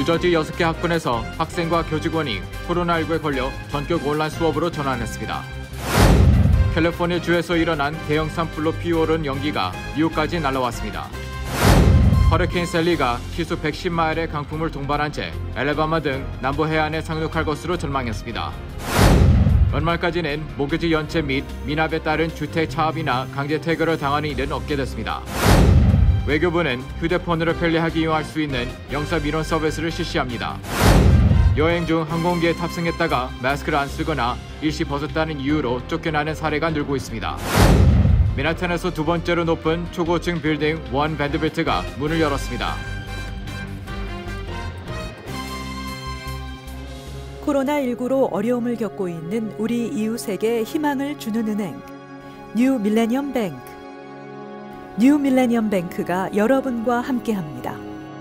뉴저지 6개 학군에서 학생과 교직원이 코로나19에 걸려 전격 온라인 수업으로 전환했습니다. 캘리포니아 주에서 일어난 대형 산불로 피오른 연기가 뉴욕까지 날아왔습니다. 허리케인 셀리가 시속 110마일의 강풍을 동반한 채 엘레바마 등 남부 해안에 상륙할 것으로 전망했습니다. 연말까지는 모기지 연체 및 미납에 따른 주택 차압이나 강제 퇴거를 당하는 일은 없게 됐습니다. 외교부는 휴대폰으로 편리하게 이용할 수 있는 영사 민원 서비스를 실시합니다. 여행 중 항공기에 탑승했다가 마스크를 안 쓰거나 일시 벗었다는 이유로 쫓겨나는 사례가 늘고 있습니다. 맨하탄에서 두 번째로 높은 초고층 빌딩 원 밴드빌트가 문을 열었습니다. 코로나19로 어려움을 겪고 있는 우리 이웃에게 희망을 주는 은행, 뉴 밀레니엄 뱅크. 뉴 밀레니엄 뱅크가 여러분과 함께합니다.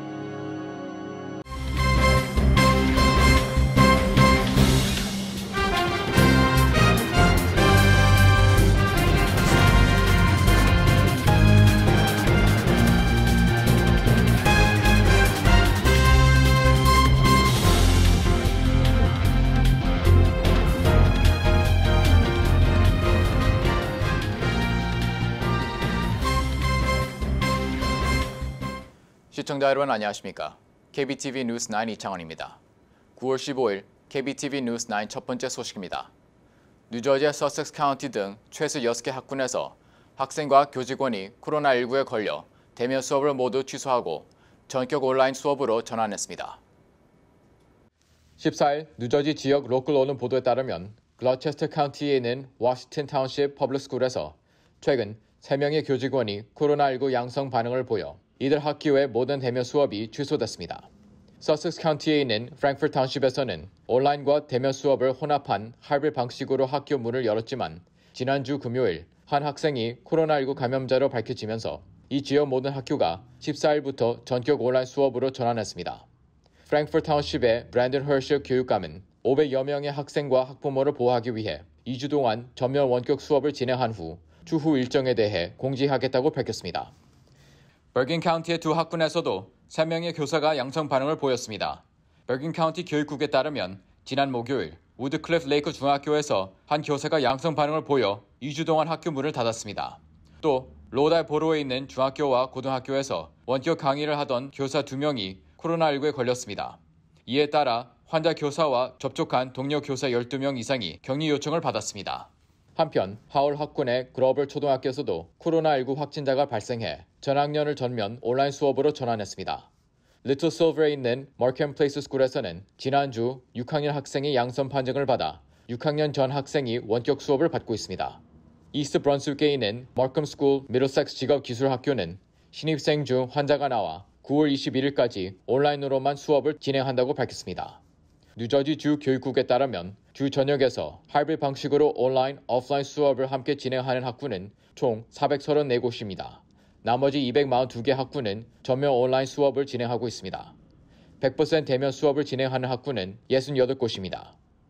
시청자 여러분 안녕하십니까? KBTV 뉴스 9 이창원입니다. 9월 15일 KBTV 뉴스 9 첫 번째 소식입니다. 뉴저지의 서섹스 카운티 등 최소 6개 학군에서 학생과 교직원이 코로나19에 걸려 대면 수업을 모두 취소하고 전격 온라인 수업으로 전환했습니다. 14일 뉴저지 지역 로컬 언론 보도에 따르면 글로체스터 카운티에 있는 워싱턴 타운십 퍼블릭 스쿨에서 최근 3명의 교직원이 코로나19 양성 반응을 보여 이들 학교의 모든 대면 수업이 취소됐습니다. 서섹스 카운티에 있는 프랭크포트 타운십에서는 온라인과 대면 수업을 혼합한 하이브리드 방식으로 학교 문을 열었지만 지난주 금요일 한 학생이 코로나19 감염자로 밝혀지면서 이 지역 모든 학교가 14일부터 전격 온라인 수업으로 전환했습니다. 프랭크포트 타운십의 브랜든 허셔 교육감은 500여 명의 학생과 학부모를 보호하기 위해 2주 동안 전면 원격 수업을 진행한 후 추후 일정에 대해 공지하겠다고 밝혔습니다. 버긴 카운티의 두 학군에서도 3명의 교사가 양성 반응을 보였습니다. 버긴 카운티 교육국에 따르면 지난 목요일 우드클리프 레이크 중학교에서 한 교사가 양성 반응을 보여 2주 동안 학교 문을 닫았습니다. 또 로다보로에 있는 중학교와 고등학교에서 원격 강의를 하던 교사 2명이 코로나19에 걸렸습니다. 이에 따라 환자 교사와 접촉한 동료 교사 12명 이상이 격리 요청을 받았습니다. 한편 하월 학군의 글로벌 초등학교에서도 코로나19 확진자가 발생해 전학년을 전면 온라인 수업으로 전환했습니다. 리틀 실버에 있는 머캠 플레이스 스쿨에서는 지난주 6학년 학생이 양성 판정을 받아 6학년 전 학생이 원격 수업을 받고 있습니다. 이스트 브런스윅에 있는 머컴 스쿨 미들섹스 직업기술학교는 신입생 중 환자가 나와 9월 21일까지 온라인으로만 수업을 진행한다고 밝혔습니다. 뉴저지 주 교육국에 따르면 주 전역에서 하이브리드 방식으로 온라인, 오프라인 수업을 함께 진행하는 학군은 총 434곳입니다. 나머지 242개 학군은 전면 온라인 수업을 진행하고 있습니다. 100% 대면 수업을 진행하는 학군은 68곳입니다.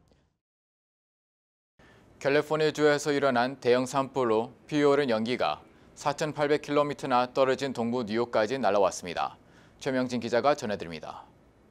캘리포니아주에서 일어난 대형 산불로 피 오른 연기가 4,800km나 떨어진 동부 뉴욕까지 날아왔습니다. 최명진 기자가 전해드립니다.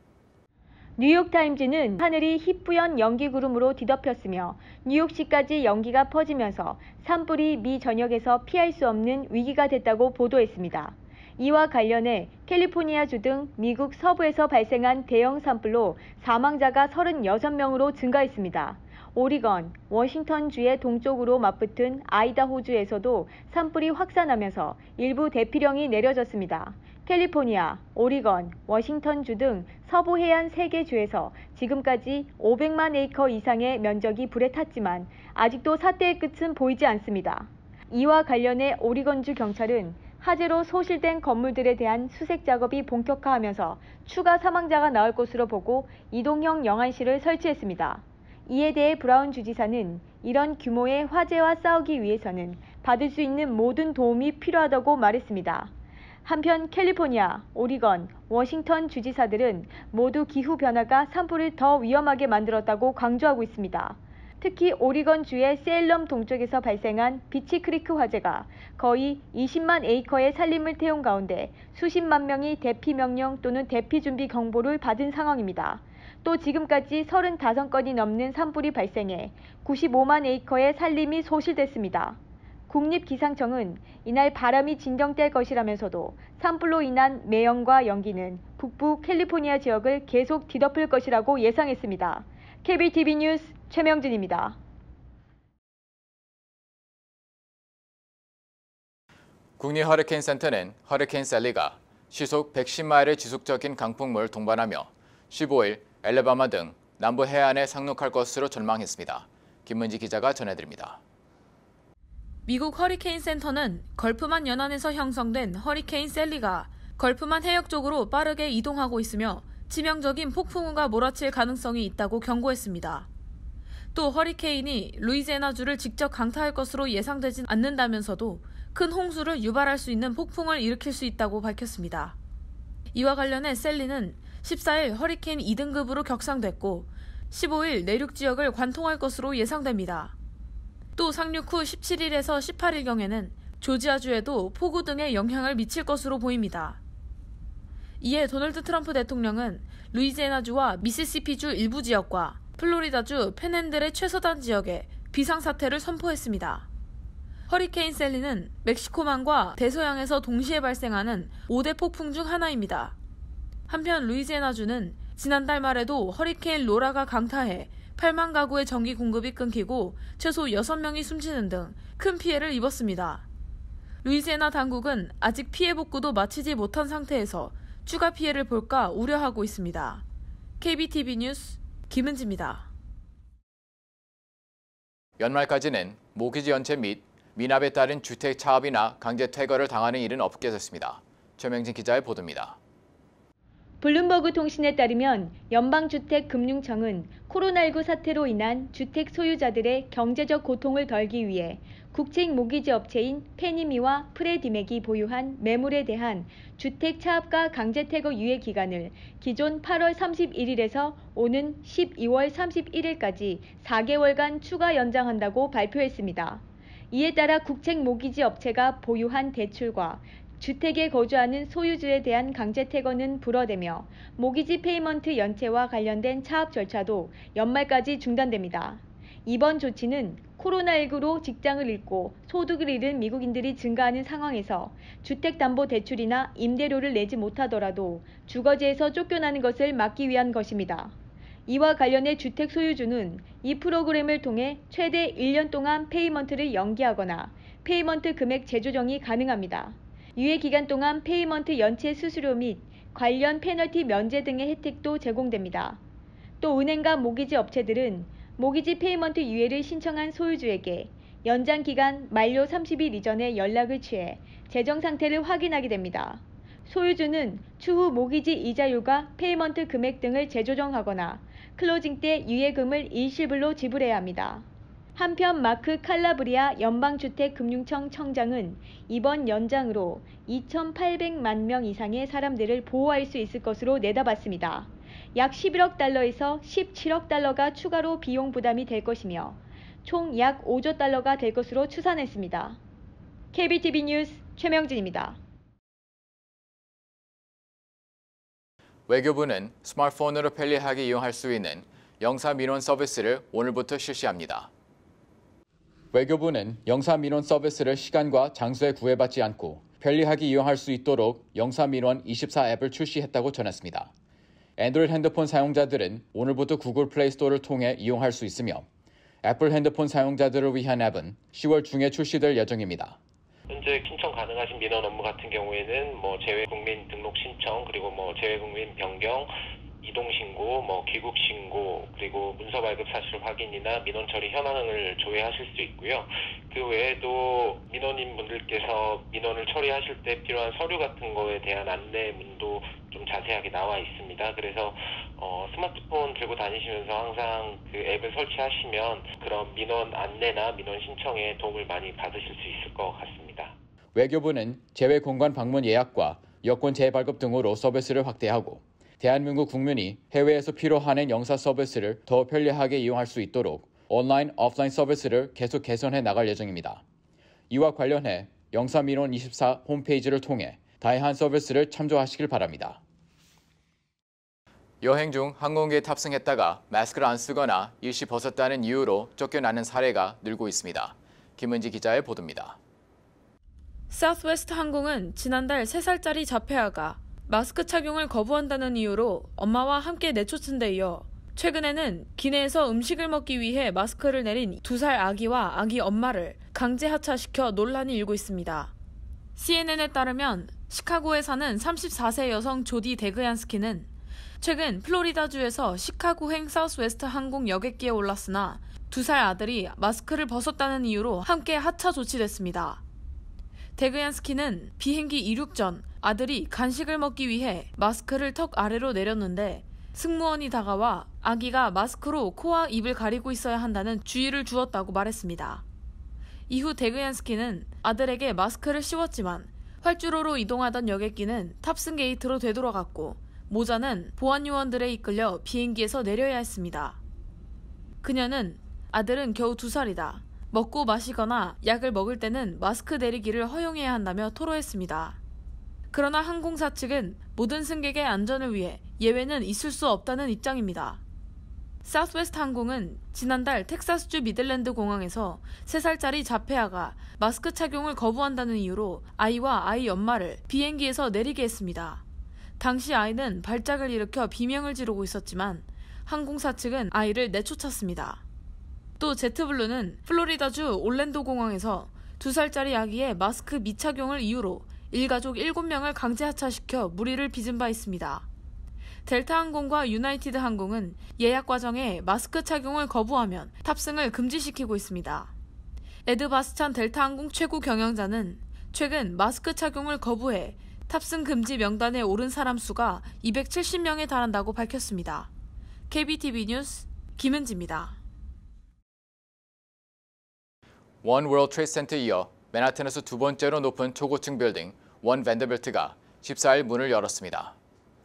뉴욕타임즈는 하늘이 희뿌연 연기 구름으로 뒤덮였으며 뉴욕시까지 연기가 퍼지면서 산불이 미 전역에서 피할 수 없는 위기가 됐다고 보도했습니다. 이와 관련해 캘리포니아주 등 미국 서부에서 발생한 대형 산불로 사망자가 36명으로 증가했습니다. 오리건, 워싱턴주의 동쪽으로 맞붙은 아이다호주에서도 산불이 확산하면서 일부 대피령이 내려졌습니다. 캘리포니아, 오리건, 워싱턴주 등 서부 해안 3개 주에서 지금까지 500만 에이커 이상의 면적이 불에 탔지만 아직도 사태의 끝은 보이지 않습니다. 이와 관련해 오리건주 경찰은 화재로 소실된 건물들에 대한 수색 작업이 본격화하면서 추가 사망자가 나올 것으로 보고 이동형 영안실을 설치했습니다. 이에 대해 브라운 주지사는 이런 규모의 화재와 싸우기 위해서는 받을 수 있는 모든 도움이 필요하다고 말했습니다. 한편 캘리포니아, 오리건, 워싱턴 주지사들은 모두 기후변화가 산불을 더 위험하게 만들었다고 강조하고 있습니다. 특히 오리건주의 세일럼 동쪽에서 발생한 비치크리크 화재가 거의 20만 에이커의 산림을 태운 가운데 수십만 명이 대피 명령 또는 대피 준비 경보를 받은 상황입니다. 또 지금까지 35건이 넘는 산불이 발생해 95만 에이커의 산림이 소실됐습니다. 국립기상청은 이날 바람이 진정될 것이라면서도 산불로 인한 매연과 연기는 북부 캘리포니아 지역을 계속 뒤덮을 것이라고 예상했습니다. KBTV 뉴스 최명진입니다. 국립 허리케인 센터는 허리케인 셀리가 시속 110마일의 지속적인 강풍을 동반하며 15일 엘레바마 등 남부 해안에 상륙할 것으로 전망했습니다. 김문지 기자가 전해드립니다. 미국 허리케인 센터는 걸프만 연안에서 형성된 허리케인 셀리가 걸프만 해역 쪽으로 빠르게 이동하고 있으며 치명적인 폭풍우가 몰아칠 가능성이 있다고 경고했습니다. 또 허리케인이 루이지애나주를 직접 강타할 것으로 예상되진 않는다면서도 큰 홍수를 유발할 수 있는 폭풍을 일으킬 수 있다고 밝혔습니다. 이와 관련해 셀리는 14일 허리케인 2등급으로 격상됐고 15일 내륙 지역을 관통할 것으로 예상됩니다. 또 상륙 후 17일에서 18일경에는 조지아주에도 폭우 등의 영향을 미칠 것으로 보입니다. 이에 도널드 트럼프 대통령은 루이지애나주와 미시시피주 일부 지역과 플로리다주 팬핸들의 최서단 지역에 비상사태를 선포했습니다. 허리케인 셀리는 멕시코만과 대서양에서 동시에 발생하는 5대 폭풍 중 하나입니다. 한편 루이지애나주는 지난달 말에도 허리케인 로라가 강타해 8만 가구의 전기 공급이 끊기고 최소 6명이 숨지는 등 큰 피해를 입었습니다. 루이지애나 당국은 아직 피해 복구도 마치지 못한 상태에서 추가 피해를 볼까 우려하고 있습니다. KBTV 뉴스 김은지입니다. 연말까지는 모기지 연체 및 미납에 따른 주택 차압이나 강제 퇴거를 당하는 일은 없게 됐습니다. 최명진 기자의 보도입니다. 블룸버그 통신에 따르면 연방주택금융청은 코로나19 사태로 인한 주택 소유자들의 경제적 고통을 덜기 위해 국책 모기지 업체인 페니미와 프레디맥이 보유한 매물에 대한 주택 차압과 강제 퇴거 유예 기간을 기존 8월 31일에서 오는 12월 31일까지 4개월간 추가 연장한다고 발표했습니다. 이에 따라 국책 모기지 업체가 보유한 대출과 주택에 거주하는 소유주에 대한 강제 퇴거는 불어대며 모기지 페이먼트 연체와 관련된 차압 절차도 연말까지 중단됩니다. 이번 조치는 코로나19로 직장을 잃고 소득을 잃은 미국인들이 증가하는 상황에서 주택담보대출이나 임대료를 내지 못하더라도 주거지에서 쫓겨나는 것을 막기 위한 것입니다. 이와 관련해 주택 소유주는 이 프로그램을 통해 최대 1년 동안 페이먼트를 연기하거나 페이먼트 금액 재조정이 가능합니다. 유예 기간 동안 페이먼트 연체 수수료 및 관련 페널티 면제 등의 혜택도 제공됩니다. 또 은행과 모기지 업체들은 모기지 페이먼트 유예를 신청한 소유주에게 연장 기간 만료 30일 이전에 연락을 취해 재정 상태를 확인하게 됩니다. 소유주는 추후 모기지 이자율과 페이먼트 금액 등을 재조정하거나 클로징 때 유예금을 일시불로 지불해야 합니다. 한편 마크 칼라브리아 연방주택금융청 청장은 이번 연장으로 2,800만 명 이상의 사람들을 보호할 수 있을 것으로 내다봤습니다. 약 11억 달러에서 17억 달러가 추가로 비용 부담이 될 것이며 총 약 5조 달러가 될 것으로 추산했습니다. KBTV 뉴스 최명진입니다. 외교부는 스마트폰으로 편리하게 이용할 수 있는 영사 민원 서비스를 오늘부터 실시합니다. 외교부는 영사 민원 서비스를 시간과 장소에 구애받지 않고 편리하게 이용할 수 있도록 영사 민원 24 앱을 출시했다고 전했습니다. 안드로이드 핸드폰 사용자들은 오늘부터 구글 플레이 스토어를 통해 이용할 수 있으며 애플 핸드폰 사용자들을 위한 앱은 10월 중에 출시될 예정입니다. 현재 신청 가능하신 민원 업무 같은 경우에는 재외국민 등록 신청, 그리고 재외국민 변경, 이동신고, 귀국신고, 그리고 문서발급 사실 확인이나 민원 처리 현황을 조회하실 수 있고요. 그 외에도 민원인분들께서 민원을 처리하실 때 필요한 서류 같은 거에 대한 안내문도 좀 자세하게 나와 있습니다. 그래서 스마트폰 들고 다니시면서 항상 그 앱을 설치하시면 그런 민원 안내나 민원 신청에 도움을 많이 받으실 수 있을 것 같습니다. 외교부는 재외공관 방문 예약과 여권 재발급 등으로 서비스를 확대하고 대한민국 국민이 해외에서 필요한 영사 서비스를 더 편리하게 이용할 수 있도록 온라인, 오프라인 서비스를 계속 개선해 나갈 예정입니다. 이와 관련해 영사민원24 홈페이지를 통해 다양한 서비스를 참조하시길 바랍니다. 여행 중 항공기에 탑승했다가 마스크를 안 쓰거나 일시 벗었다는 이유로 쫓겨나는 사례가 늘고 있습니다. 김은지 기자의 보도입니다. 사우스웨스트 항공은 지난달 3살짜리 자폐아가 마스크 착용을 거부한다는 이유로 엄마와 함께 내쫓은 데 이어 최근에는 기내에서 음식을 먹기 위해 마스크를 내린 2살 아기와 아기 엄마를 강제 하차시켜 논란이 일고 있습니다. CNN에 따르면 시카고에 사는 34세 여성 조디 데그얀스키는 최근 플로리다주에서 시카고행 사우스웨스트 항공 여객기에 올랐으나 2살 아들이 마스크를 벗었다는 이유로 함께 하차 조치됐습니다. 데그얀스키는 비행기 이륙 전 아들이 간식을 먹기 위해 마스크를 턱 아래로 내렸는데 승무원이 다가와 아기가 마스크로 코와 입을 가리고 있어야 한다는 주의를 주었다고 말했습니다. 이후 데그얀스키는 아들에게 마스크를 씌웠지만 활주로로 이동하던 여객기는 탑승 게이트로 되돌아갔고 모자는 보안 요원들에 이끌려 비행기에서 내려야 했습니다. 그녀는 아들은 겨우 2살이다. 먹고 마시거나 약을 먹을 때는 마스크 내리기를 허용해야 한다며 토로했습니다. 그러나 항공사 측은 모든 승객의 안전을 위해 예외는 있을 수 없다는 입장입니다. 사우스웨스트 항공은 지난달 텍사스주 미들랜드 공항에서 3살짜리 자폐아가 마스크 착용을 거부한다는 이유로 아이와 아이 엄마를 비행기에서 내리게 했습니다. 당시 아이는 발작을 일으켜 비명을 지르고 있었지만 항공사 측은 아이를 내쫓았습니다. 또 제트블루는 플로리다주 올랜도 공항에서 2살짜리 아기의 마스크 미착용을 이유로 일가족 7명을 강제 하차시켜 무리를 빚은 바 있습니다. 델타 항공과 유나이티드 항공은 예약 과정에 마스크 착용을 거부하면 탑승을 금지시키고 있습니다. 에드 바스찬 델타 항공 최고 경영자는 최근 마스크 착용을 거부해 탑승 금지 명단에 오른 사람 수가 270명에 달한다고 밝혔습니다. KBTV 뉴스 김은지입니다. 원 월드 트레이드 센터에 이어 맨하탄에서 두 번째로 높은 초고층 빌딩 원 밴더빌트가 14일 문을 열었습니다.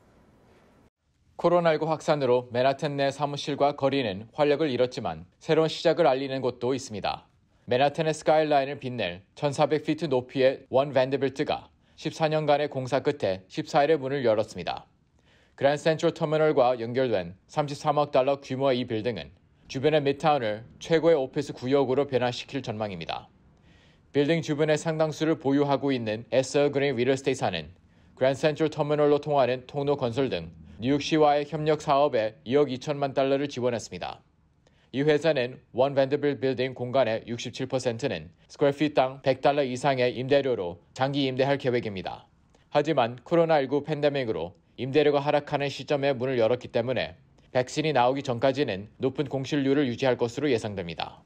코로나19 확산으로 맨하탄 내 사무실과 거리는 활력을 잃었지만 새로운 시작을 알리는 곳도 있습니다. 맨하탄의 스카이라인을 빛낼 1,400피트 높이의 원 밴더빌트가 14년간의 공사 끝에 14일에 문을 열었습니다. 그랜드 센트럴 터미널과 연결된 33억 달러 규모의 이 빌딩은 주변의 미드타운을 최고의 오피스 구역으로 변화시킬 전망입니다. 빌딩 주변의 상당수를 보유하고 있는 에서그린 리얼에스테이트사는 그랜드 센트럴 터미널로 통하는 통로 건설 등 뉴욕시와의 협력 사업에 2억 2천만 달러를 지원했습니다. 이 회사는 원 밴더빌트 빌딩 공간의 67%는 스퀘어피트당 $100 이상의 임대료로 장기 임대할 계획입니다. 하지만 코로나19 팬데믹으로 임대료가 하락하는 시점에 문을 열었기 때문에 백신이 나오기 전까지는 높은 공실률을 유지할 것으로 예상됩니다.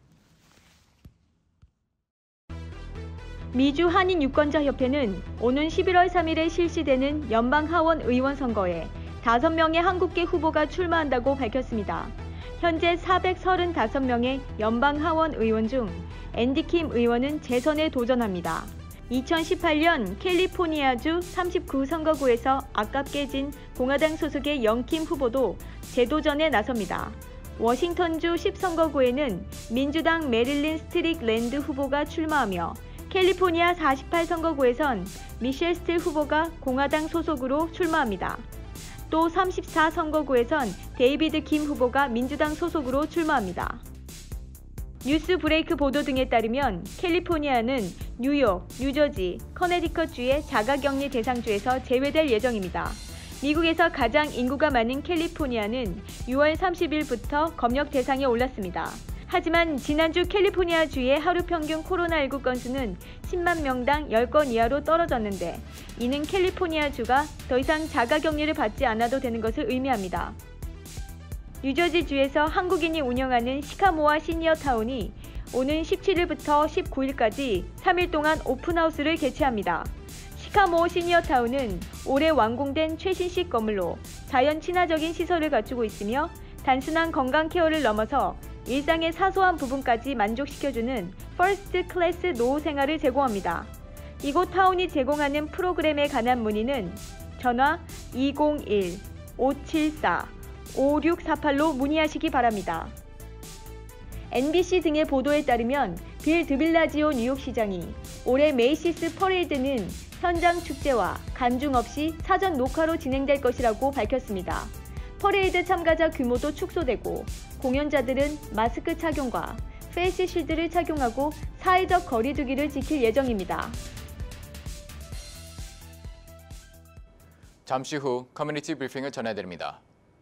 미주 한인유권자협회는 오는 11월 3일에 실시되는 연방하원 의원 선거에 5명의 한국계 후보가 출마한다고 밝혔습니다. 현재 435명의 연방하원 의원 중 앤디 킴 의원은 재선에 도전합니다. 2018년 캘리포니아주 39선거구에서 아깝게 진 공화당 소속의 영킴 후보도 재도전에 나섭니다. 워싱턴주 10선거구에는 민주당 메릴린 스트릭랜드 후보가 출마하며 캘리포니아 48선거구에선 미셸 스틸 후보가 공화당 소속으로 출마합니다. 또 34선거구에선 데이비드 김 후보가 민주당 소속으로 출마합니다. 뉴스 브레이크 보도 등에 따르면 캘리포니아는 뉴욕, 뉴저지, 커네디컷주의 자가격리 대상주에서 제외될 예정입니다. 미국에서 가장 인구가 많은 캘리포니아는 6월 30일부터 검역 대상에 올랐습니다. 하지만 지난주 캘리포니아주의 하루 평균 코로나19 건수는 10만 명당 10건 이하로 떨어졌는데 이는 캘리포니아주가 더 이상 자가격리를 받지 않아도 되는 것을 의미합니다. 뉴저지주에서 한국인이 운영하는 시카모아 시니어타운이 오는 17일부터 19일까지 3일 동안 오픈하우스를 개최합니다. 시카모 시니어타운은 올해 완공된 최신식 건물로 자연 친화적인 시설을 갖추고 있으며 단순한 건강 케어를 넘어서 일상의 사소한 부분까지 만족시켜주는 퍼스트 클래스 노후 생활을 제공합니다. 이곳 타운이 제공하는 프로그램에 관한 문의는 전화 201-574-5648로 문의하시기 바랍니다. NBC 등의 보도에 따르면 빌 드빌라지오 뉴욕시장이 올해 메이시스 퍼레이드는 현장 축제와 간중 없이 사전 녹화로 진행될 것이라고 밝혔습니다. 퍼레이드 참가자 규모도 축소되고 공연자들은 마스크 착용과 페이스 실드를 착용하고 사회적 거리 두기를 지킬 예정입니다. 잠시 후 커뮤니티 브리핑을 전해드립니다.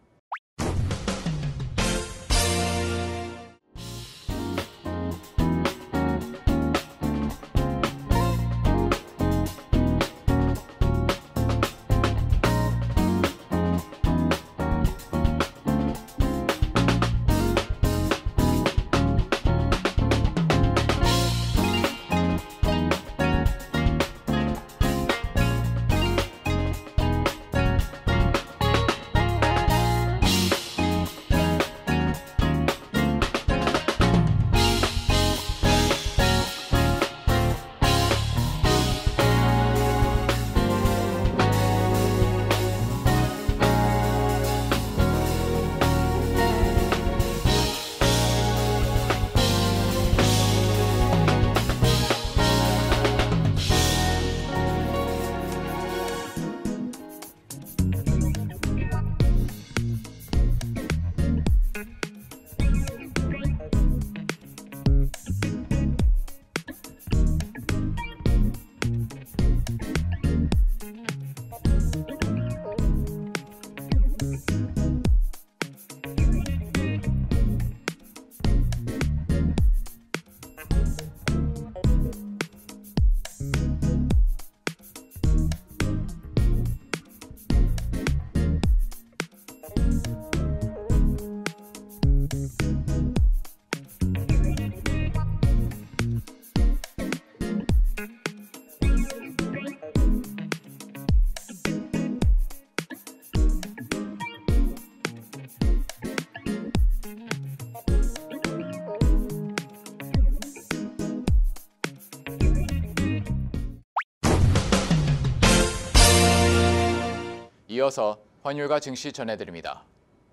이어서 환율과 증시 전해드립니다.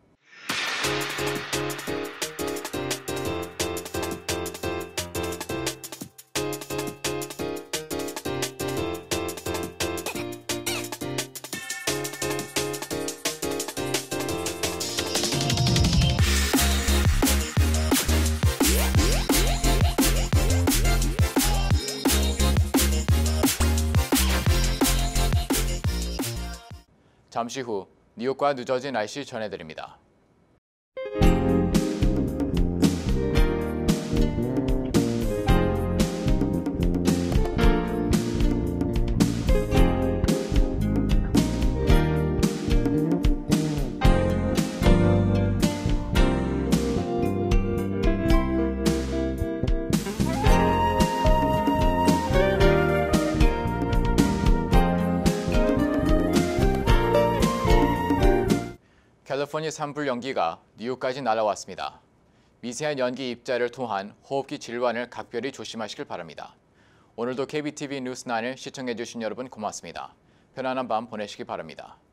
잠시 후 뉴욕과 뉴저지 날씨 전해드립니다. 캘리포니아 산불 연기가 뉴욕까지 날아왔습니다. 미세한 연기 입자를 통한 호흡기 질환을 각별히 조심하시길 바랍니다. 오늘도 KBTV 뉴스9을 시청해주신 여러분 고맙습니다. 편안한 밤 보내시기 바랍니다.